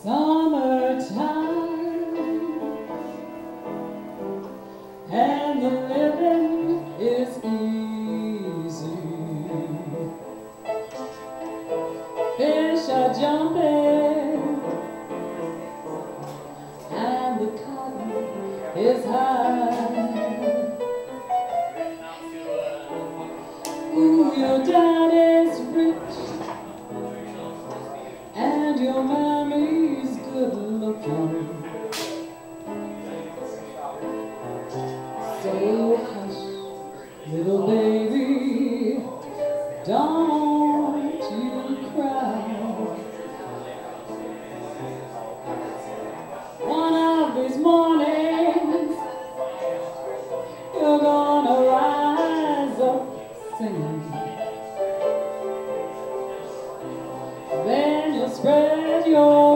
Summertime, and the living is easy. Fish are jumping, and the cotton is high. Ooh, your daddy's rich, and your mammy's good looking. So hush, little baby, don't you cry. One of these mornings, you're gonna rise up singing. Then you'll spread your